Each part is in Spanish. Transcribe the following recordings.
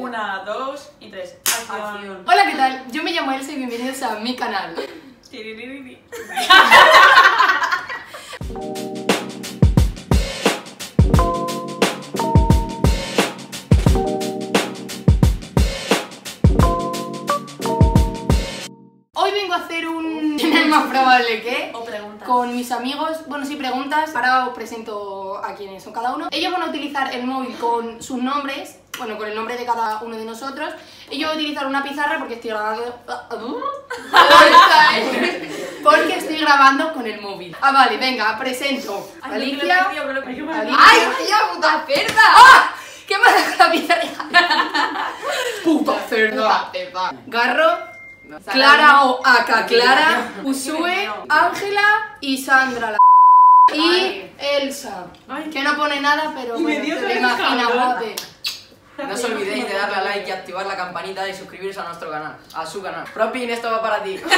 1, 2 y 3. Acción. Hola, ¿qué tal? Yo me llamo Elsa y bienvenidos a mi canal. Hoy vengo a hacer un... ¿Quién es más probable que? O preguntas. Con mis amigos, bueno, sí, preguntas. Ahora os presento a quiénes son cada uno. Ellos van a utilizar el móvil con sus nombres, bueno, con el nombre de cada uno de nosotros. Y yo voy a utilizar una pizarra porque estoy grabando... porque estoy grabando con el móvil. Ah, vale, venga, presento. Alicia... ¡Ay, vaya puta cerda! ¡Ah! ¿Qué me da con la pizarra? Puta cerda. Garro... Clara o Aka Clara, Usue, Ángela y Sandra la y Elsa, que no pone nada, pero bueno, te lo imaginas, guape. No os olvidéis de darle a like y activar la campanita y suscribiros a nuestro canal, a su canal. Propin, esto va para ti.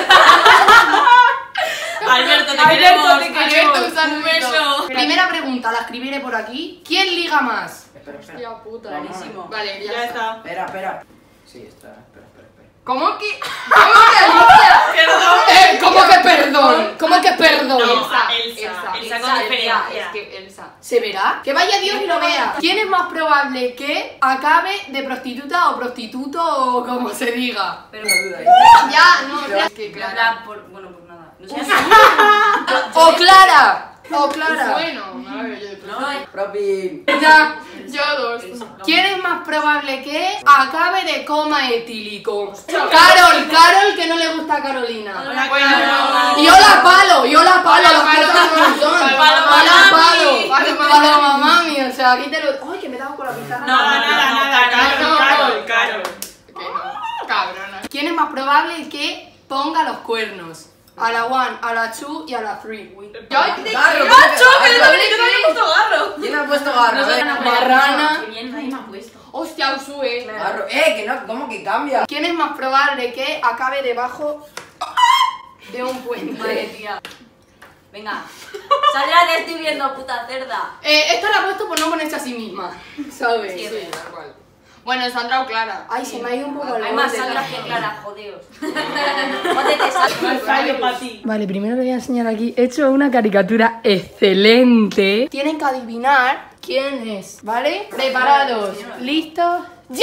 Alberto, te queremos. Un beso. Primera pregunta, la escribiré por aquí. ¿Quién liga más? Espera. Hostia puta. Clarísimo. Vale, Ya está. Espera. Sí, espera. ¿Cómo que? ¿Cómo que Alicia? Perdón. ¿Cómo que perdón? ¿Cómo que perdón? No, Elsa con diferencia. Es que Elsa. ¿Se verá? Que vaya Dios y lo vea. ¿Quién es más probable que acabe de prostituta o prostituto o como se diga? Pero no duda. Ya, no, es que Clara, bueno, pues nada. No sé. O Clara. O Clara. Bueno, Propin. Ya, yo dos. ¿Quién es más probable que acabe de coma etílico? Carol, que no le gusta a Carolina. Y yo la palo, las cosas como son. Paloma mami, o sea, aquí te lo... Ay, que me he dado con la pizarra. Nada, Carol. Cabrona. ¿Quién es más probable que ponga los cuernos? A la 1, a la 2 y a la 3. Garro. ¿Quién ha puesto garro? Marrana. Qué bien, nadie me ha puesto. Hostia, Usue. Garro. Que no, ¿cómo que cambia? ¿Quién es más probable que acabe debajo de un puente? Madre tía. Venga. Sandra, te estoy viendo, puta cerda. Esta la he puesto por no ponerse a sí misma, ¿sabes? Sí, tal cual. Bueno, Sandra o Clara. Ay, se me ha ido un poco el Hay más bote, Sandras Clara. que Clara, jodeos. Jódete, Sandra. Vale, primero le voy a enseñar aquí. He hecho una caricatura excelente. Tienen que adivinar quién es, ¿vale? Preparados, listos, ¡ya!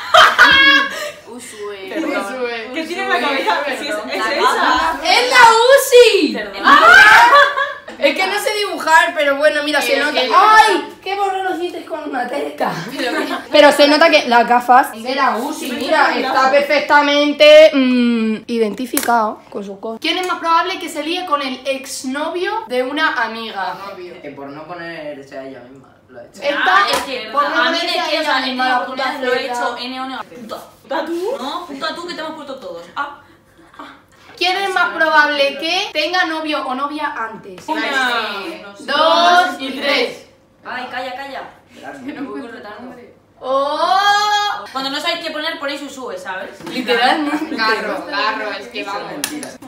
Usue. ¿Qué tiene en la cabeza? Es ¡Es la Uzi! Es que no sé dibujar, pero bueno, mira, se nota. ¡Ay! ¡Qué borroso hiciste con una testa! Pero se nota que las gafas de la Uzi, mira, está perfectamente identificado con sus cosas. ¿Quién es más probable que se líe con el exnovio de una amiga? Que por no ponerse a ella misma lo ha hecho. Esta Es que por no a mí ponerse de a que, o ella sea, en misma, la la oportunidad puta lo he cerda. hecho N. ¿Puta tú? No, puta tú que te hemos puesto todos. ¿Quién es más probable que tenga novio o novia antes? 1, No sé. 2 y 3. Ay, calla. Voy con retardo. ¡Oh! Cuando no sabéis qué poner, ponéis Usue, ¿sabes? Literalmente. Garro, es que Son vamos. mentiras.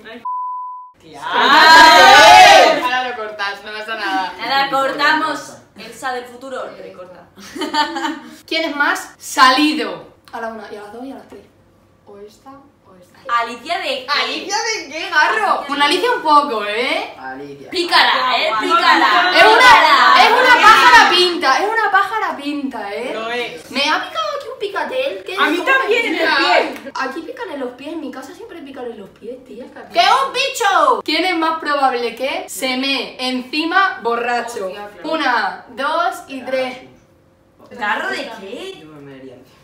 Ahora lo cortas, no pasa nada. Nada, cortamos. Elsa del futuro, recorta. ¿Quién es más salido? A la 1 y a las 2 y a las 3. O esta o esta. Alicia de... ¿Alicia de qué, Garro? Con Alicia un poco, ¿eh? Alicia. Pícara, pícara. Es una pájara pinta, ¿eh? Lo es. Me ha picado aquí un picatel. ¿Qué A mí ¿cómo también me en el pica? pie. Aquí pican en los pies, en mi casa siempre pican en los pies, tía. ¡Que es un bicho! ¿Quién es más probable que se me encima borracho? 1, 2 y 3. ¿Garro de qué? Yo me mearía encima.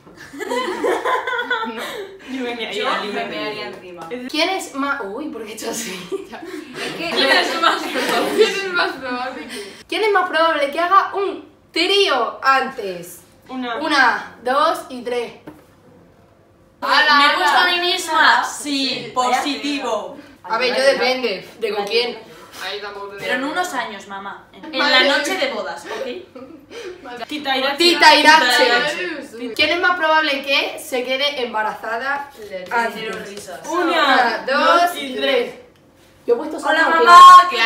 Yo me Yo me mearía encima. ¿Quién es más...? Uy, ¿por qué he hecho así? Es que... ¿Quién es más probable que...? ¿Quién es más probable que haga un trío antes? 1, 2 y 3. ¿Me he puesto a mí misma? Sí, positivo. A ver, yo depende de con quién. Ahí tampoco te Pero en unos años, mamá. En la noche de bodas, ¿ok? Tita Irache. Tita Irache. ¿Quién es más probable que se quede embarazada antes? risas. 1, 2 y 3. Yo he puesto Hola, Sandra, mamá. ¿qué? ¿Qué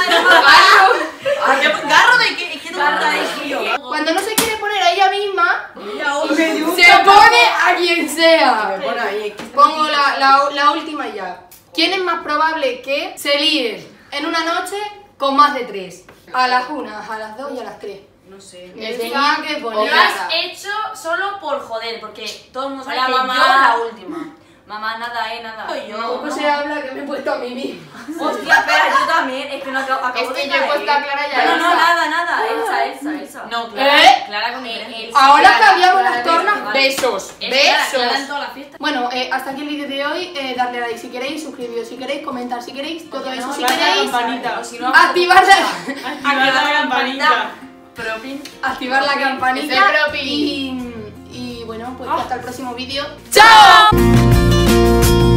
tal? ¿Garro de qué? ¿Qué tonta es, tío? Cuando no se quiere poner a ella misma, Mira, se pone a quien sea. Me pone ahí. Pongo la última ya. ¿Quién es más probable que se líen en una noche con más de 3? A las 1, a las 2 y a las 3. No sé. Me tenía que Lo poner. has hecho solo por joder, porque todo el mundo sabe Hola, que mamá. yo la última. Mamá, nada, nada. Tampoco se habla que me he puesto a mí misma. Hostia, espera, yo también. Es que no acabo Es de que yo he puesto a Clara y a No, Elsa. nada. Elsa. No, Clara. ¿Eh? Clara con diferencia. Ahora Clara, cambiamos Clara, las tornas. vale. Besos. Es Clara en Besos. toda la fiesta. Bueno, hasta aquí el vídeo de hoy. Darle a like si queréis, suscribiros si queréis, comentar si queréis, todo eso si activar la queréis. campanita. O si no, Activar Activar la campanita. Propin. activar la campanita. Ese propin. Y bueno, pues hasta el próximo vídeo. ¡Chao!